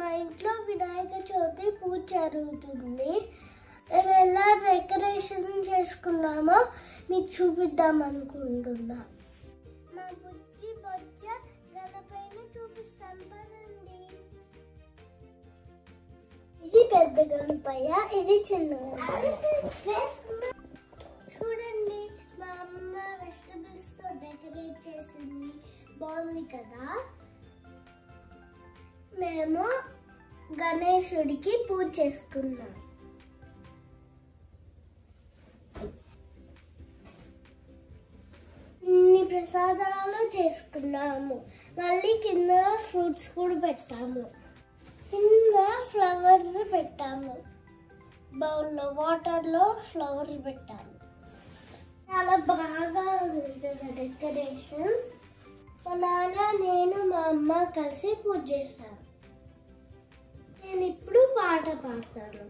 మా ఇంట్లో వినాయక చవితి పూజ జరుగుతుంది. మేము ఎలా డెకరేషన్ చేసుకున్నామో మీకు చూపిద్దాం అనుకుంటున్నా. మా బుజ్జి బొజ్జ గణపయ్యని చూపిస్తాం పదండి. ఇది పెద్ద గణపయ్య, ఇది చిన్న గణపయ్య. చూడండి, మా అమ్మ వెజిటబుల్స్ తో డెకరేట్ చేసింది, బాగుంది కదా. మేము గణేశుడికి పూజ చేసుకున్నాం. ఇన్ని ప్రసాదాలు చేసుకున్నాము. మళ్ళీ కింద ఫ్రూట్స్ కూడా పెట్టాము. కింద ఫ్లవర్స్ పెట్టాము. బౌల్లో వాటర్లో ఫ్లవర్స్ పెట్టాము. చాలా బాగా ఉంటుంది డెకరేషన్. మా నాన్న, నేను, మా అమ్మ కలిసి పూజ చేశాను. నేను ఇప్పుడు పాట పాడతాను.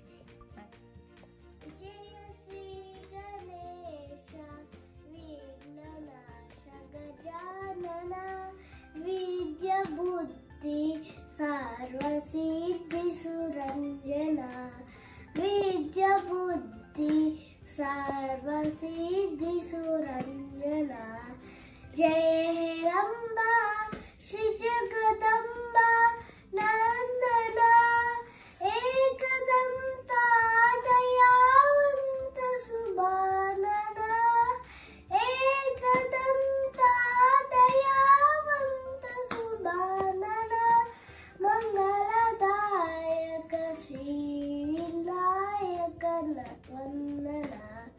జయ శ్రీ గణేశ విఘ్ననాశ గజానన విద్య బుద్ధి సర్వసిద్ధి సురంజన విద్య బుద్ధి సర్వసిద్ధి సురంజన జయ హేరంబ శ్రీ జగదంబ నందన ఏకదంత దయావంత సుబానన ఏకదంత దయావంత సుబానన మంగళదాయక శ్రీ వినాయక వందన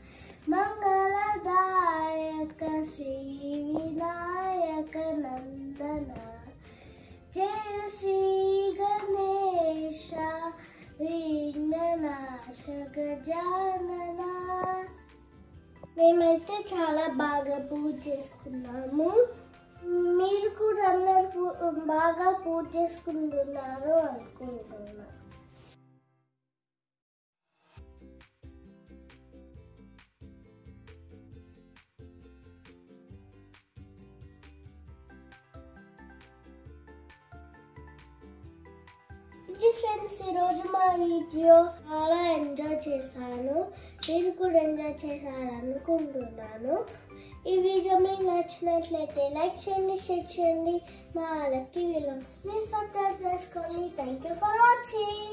మంగళదాయక శ్రీ వినాయక నందన జయ శ్రీ గణేశ విఘ్ననాశ గజానన. మేమైతే చాలా బాగా పూజ చేసుకున్నాము. మీరు కూడా అందరు బాగా పూజ చేసుకుంటున్నారు అనుకుంటున్నా. ఇది ఫ్రెండ్స్, ఈరోజు మా వీడియో చాలా ఎంజాయ్ చేశాను. మీరు కూడా ఎంజాయ్ చేశారనుకుంటున్నాను. ఈ వీడియో మీకు నచ్చినట్లయితే లైక్ చేయండి, షేర్ చేయండి. మా లక్కీ వీడియోస్ని సబ్స్క్రైబ్ చేసుకోండి. Thank you for watching.